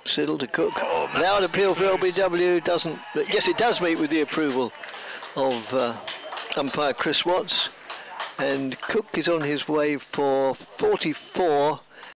Siddle to Cook. Now an appeal for LBW doesn't. Yes, it does meet with the approval of umpire Chris Watts, and Cook is on his way for 44.